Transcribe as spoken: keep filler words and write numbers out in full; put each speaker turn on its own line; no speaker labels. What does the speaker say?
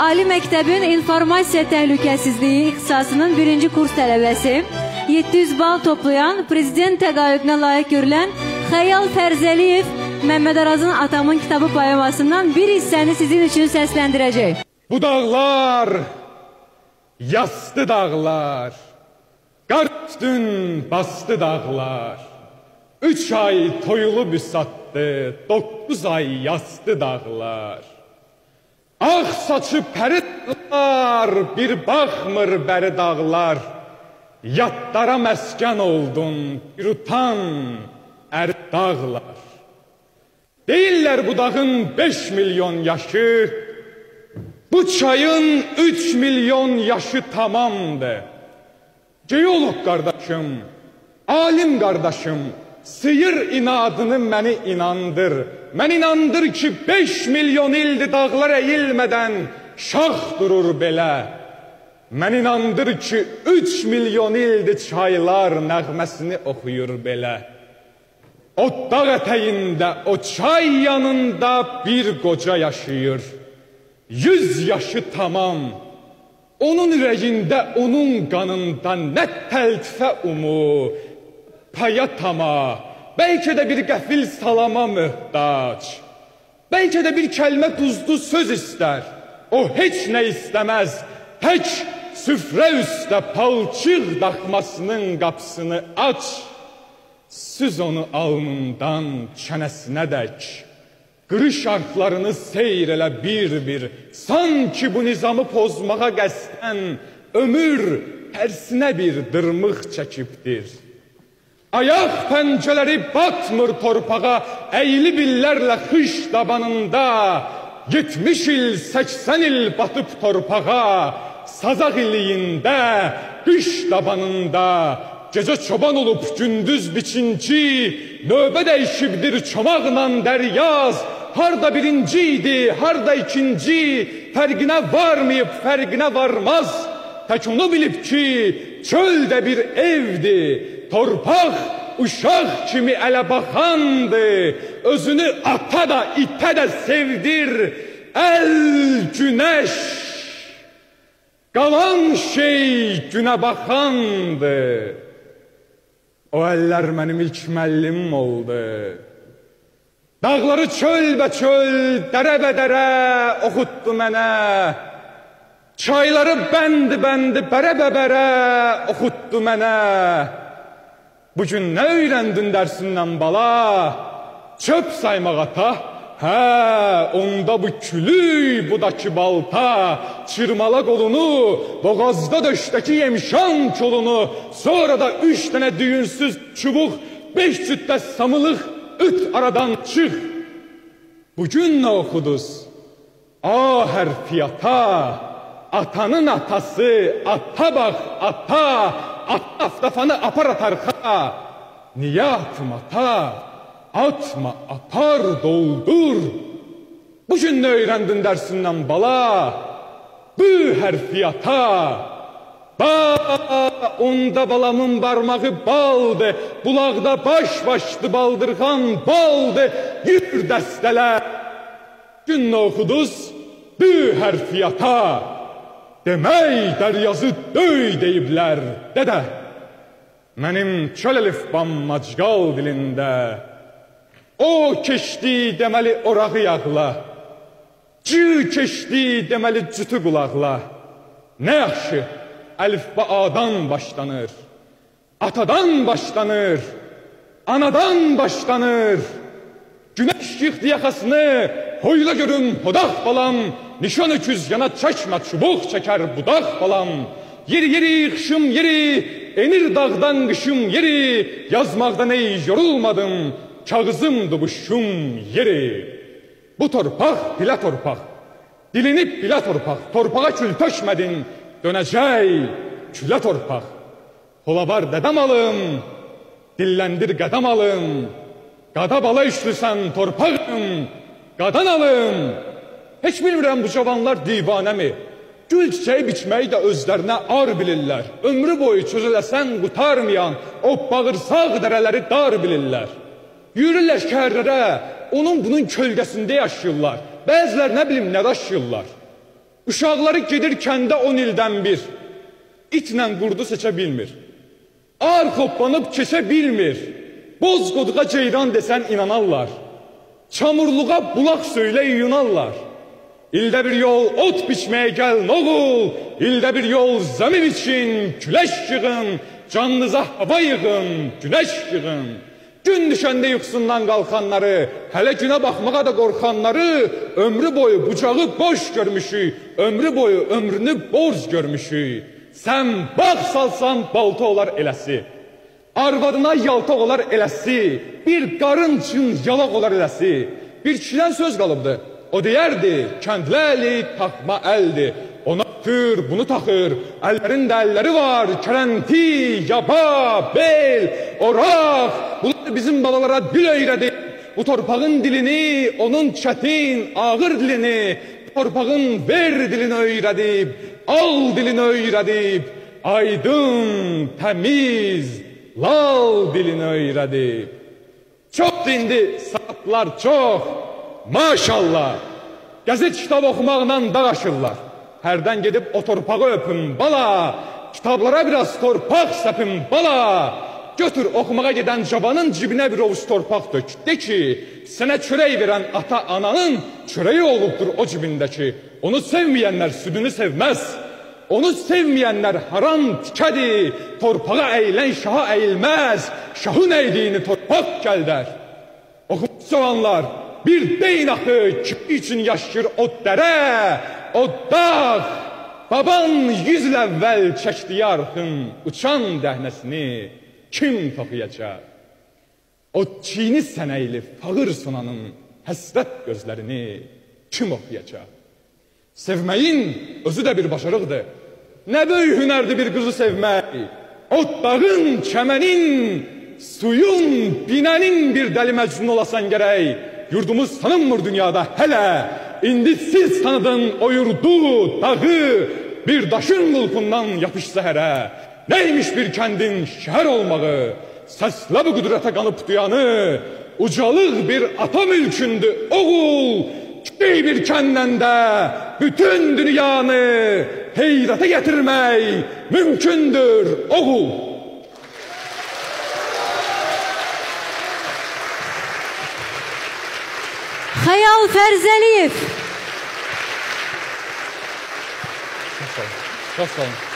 Ali Məktəbin İnformasiya Təhlükəsizliyi ixtisasının birinci kurs tələbəsi, yeddi yüz bal toplayan, prezident təqaüdünə layiq görülən Xəyal Fərzəliyev Məmməd Arazın Atamın kitabı poemasından bir hissəni sizin üçün səsləndirəcək.
Bu dağlar, yastı dağlar, qar üstün bastı dağlar, üç ay toyulu büsatdı, dokuz ay yastı dağlar. Ağ saçı pəri dağlar, bir baxmır bəri dağlar, yadlara məskən oldun, bir utan əri dağlar. Deyirlər bu dağın beş milyon yaşı, bu çayın üç milyon yaşı tamamdır. Geolog qardaşım, alim qardaşım, sıyır inadını məni inandır. Mən inandır ki beş milyon ildir dağlar əyilmədən şax durur belə. Mən inandır ki üç milyon ildir çaylar nəğməsini oxuyur belə. O dağ ətəyində, o çay yanında bir qoca yaşayır. Yüz yaşı tamam. Onun ürəyində, onun qanında nə təltifə umu, paya tama, bəlkə də bir qəfil salama möhtac, bəlkə də bir kəlmə duzlu söz istər. O heç nə istəməz, tək süfrə üstə palçıq daxmasının qapısını aç, süz onu alnından çənəsinə dək. Qırış arxlarını seyr elə bir-bir, sanki bu nizamı pozmağa qəsdən ömür tərsinə bir dırmıq çəkibdir. Ayaq pəncələri batmır torpağa, əyili billərlə xış dabanında, yetmiş il, səksən il batıb torpağa, sazaq illiyində, qış dabanında, gecə çoban olub gündüz biçinci, növbə dəyişibdir çomaqla dəryaz, harda birinci idi, harda ikinci, fərqinə varmayıb, fərqinə varmaz. Tək onu bilib ki, çöldə bir evdir, torpaq uşaq kimi ələ baxandır, özünü ata da, itə də sevdir, əl günəş, qalan şey günə baxandır. O əllər mənim ilk müəllimim oldu. Dağları çölbə-çöl, dərə-bədərə oxutdu mənə. Çayları bəndi-bəndi, bərə-bəbərə oxutdu mənə. Bugün nə öyrəndin dərsindən bala? Çöp saymaq ata. Hə, onda bu külük, bu da ki balta, çırmala qolunu, boğazda döşdəki yemişan kolunu, sonra da üç dənə düyünsüz çubuq, beş cütdə samılıq, üt aradan çıx. Bugün nə oxuduz? A hərfi ata, atanın atası, ata bax, ata, ata aftafanı apar atarxa. Niyə atım ata? Atma, apar, doldur. Bugün nə öyrəndin dərsindən bala? Bu hərfi ata. Ba, onda balamın barmağı baldı, bulaqda baş-başdı baldırğan baldı, yür dəstələr. Gün nə oxuduz? Bu hərfi ata. Demək dəryazı döy deyiblər, dədə. Mənim çöl əlifbam macqal dilində. O keçdi deməli orağı yağla, cı keçdi deməli cütü qulaqla. Nə yaxşı, əlifba adan başlanır, atadan başlanır, anadan başlanır. Günəş yıxdı yaxasını, hoyla görün hodaq balam, nişan öküz yana çəkmə çubuq çəkər budaq balam. Yeri yeri xışım yeri, enir dağdan qışım yeri, yazmaqda ney yorulmadım, kağızımdı bu şum yeri. Bu torpaq bilə torpaq, dilinib bilə torpaq, torpağa kül tökmədin, dönəcək külə torpaq. Holabar dədəm alım, dilləndir qədəm alım, qada bala üçlüsən torpağım, qadan alım. Heç bilmirəm bu cavanlar divanəmi? Gül çiçəyi biçməyi də özlərinə ar bilirlər. Ömrü boyu çözüləsən qutarmayan o bağırsaq dərələri dar bilirlər. Yürürlər şəhərlərə, onun bunun kölgəsində yaşayırlar. Bəzilər nə bilim nə daşıyırlar. Uşaqları gedir kəndə on ildən bir. İtlə qurdu seçə bilmir. Ağır hoppanıb keçə bilmir. Boz qoduğa ceyran desən inanarlar. Çamurluğa bulaq söylə yunarlar. İldə bir yol ot biçməyə gəlin oğul. İldə bir yol zəmin için güləş yığın. Canınıza hava yığın, güneş yığın. Gün düşəndə yuxusundan qalxanları, hələ günə baxmağa da qorxanları, ömrü boyu bucağı boş görmüşük, ömrü boyu ömrünü borc görmüşük. Sən bağ salsan balta olar eləsi, arvadına yaltaq olar eləsi, bir qarın üçün yalaq olar eləsi. Bir kişidən söz qalıbdı, o deyərdi, kəndli əli taxma əldi. Ona tür, bunu taxır, əllərində əlləri var, kərənti, yaba, bel, oraq. Bunlar bizim babalara dil öyrədi. Bu torpağın dilini, onun çətin, ağır dilini, torpağın ver dilini öyrədib, al dilini öyrədib, aydın, təmiz, lal dilini öyrədib. Çox indi saatlar çox, maşallah, qəzet kitab oxumaqla dağaşırlar. Hərdən gedib o torpağı öpün bala, kitablara biraz torpaq səpin bala. Götür oxumağa gedən cavanın cibinə bir ovuc torpaq dök. De ki, sənə çörək verən ata ananın çörəyi olubdur o cibindəki. Onu sevməyənlər südünü sevməz. Onu sevməyənlər haram tikədir. Torpağa əyilən şaha əyilməz. Şahın əydiyini torpaq gəldər. Oxumuş cavanlar, bir deyin axı kimi üçün yaşayır o dərə, o dağ. Baban yüz il əvvəl çəkdi yarxın uçan dəhnəsini kim toxuyacaq? O çiğni sənəyli fağır sonanın həsrət gözlərini kim oxuyacaq? Sevməyin özü də bir başarıqdır. Nə böyük hünərdir bir qızı sevmək. O dağın, çəmənin, suyun, binənin bir dəli məcnun olasan gərək. Yurdumuz tanınmır dünyada hələ. İndi siz tanıdın o yurdu, dağı, bir daşın qulpundan yapışsa hərə. Neymiş bir kəndin şəhər olmağı, səslə bu qüdrətə qanıb duyanı, ucalıq bir ata mülkündür oğul, kiçik bir kəndəndə bütün dünyanı heyrətə gətirmək mümkündür oğul.
Xəyal Fərzəliyev.
Çok sağ olun. Çok sağ olun.